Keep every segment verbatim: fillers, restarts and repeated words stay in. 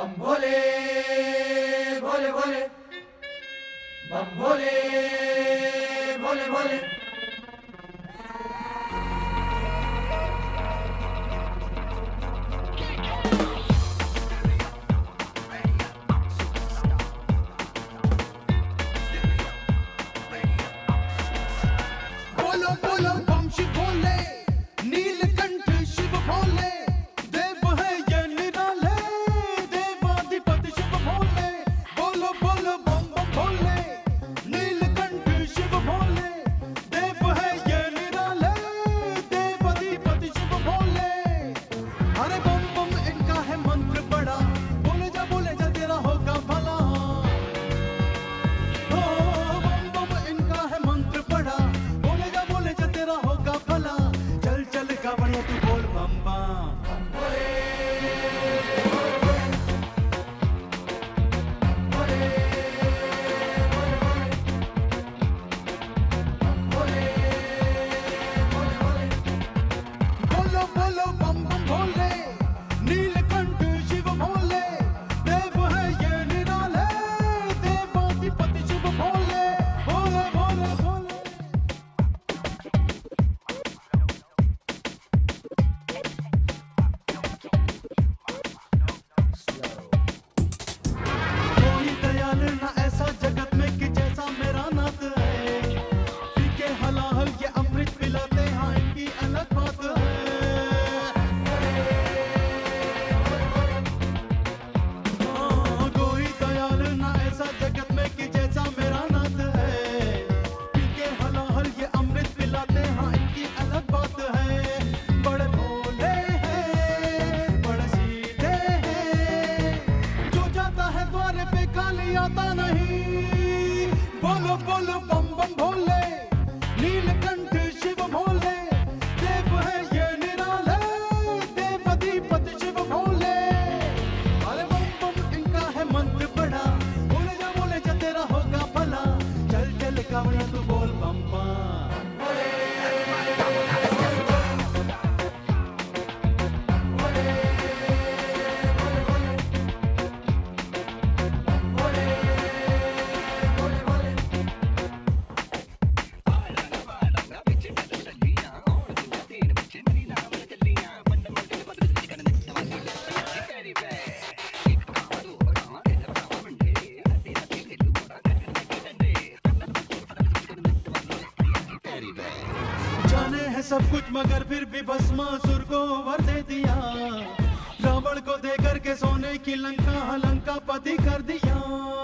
बम भोले भोले भोले बम भोले भोले भोले बोलो बोलो बम शिव भोले, नीलकंठ शिव भोले, देव है ये निराले, देवाधिपति शिव भोले। बोलो बोलो बम बम भोले, नीलकंठ शिव भोले, देव है ये निराले, देवाधिपति शिव भोले। अरे बम बम इनका है मंत्र बड़ा, बोले जा बोले जा तेरा होगा भला। ओ बम बम इनका है मंत्र बड़ा, बोले जा बोले जा तेरा होगा भला। चल चल कावड़िया तू बोल बम बम भोले बोलो बोलो बम बम भोले, नीलकंठ शिव भोले, देव है ये निराले, देवाधिपति शिव भोले। भोले भोले भोले कोई दयाल ना ऐसा जगत में कि जैसा मेरा नाथ है। पी के हलाहल ये अमृत पिलाते हैं, इनकी अलग बात है। हाँ, कोई दयाल ना ऐसा जगत में कि जैसा मेरा नाथ है। पी के हलाहल ये अमृत पिलाते हैं, इनकी अलग बात है। बड़े भोले हैं, बड़े सीधे हैं, जो जाता है द्वारे पे खाली आता नहीं। बोलो बोलो बम बम भोले, नीलकंठ शिव भोले, देव है ये निराले, देवाधिपति शिव भोले। अरे बम बम इनका है मंत्र बड़ा, बोले जा बोले जा तेरा होगा भला। चल चल कावड़िया तू बोल बम बम जाने है सब कुछ मगर फिर भी भस्मासुर को वर दे दिया। रावण को देकर के सोने की लंका लंका पति कर दिया।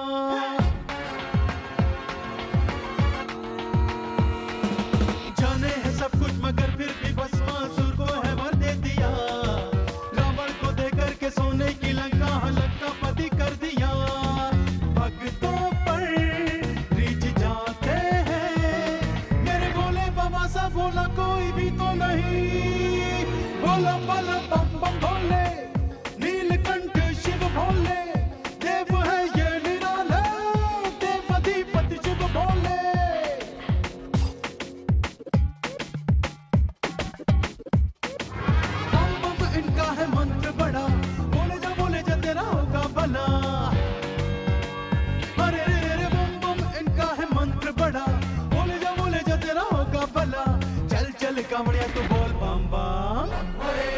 जाने है सब कुछ मगर फिर भी भस्मासुर को है वर दे दिया। रावण को देकर के सोने की लंका लंका पति कर दिया। भक्तों पर रीझ जाते हैं, मेरे भोले बाबा सा भोला कोई भी तो नहीं। बोलो बोलो बम बम भोले, नीलकंठ शिव भोले, देव है ये निराले, देवाधिपति शिव भोले। बम बम इनका है मंत्र बड़ा, बोले जा बोले जा तेरा होगा भला। अरे रे रे बम बम इनका है मंत्र बड़ा, बोले जा बोले जा तेरा होगा भला। चल चल कावड़िया तू बोल बम बम भोले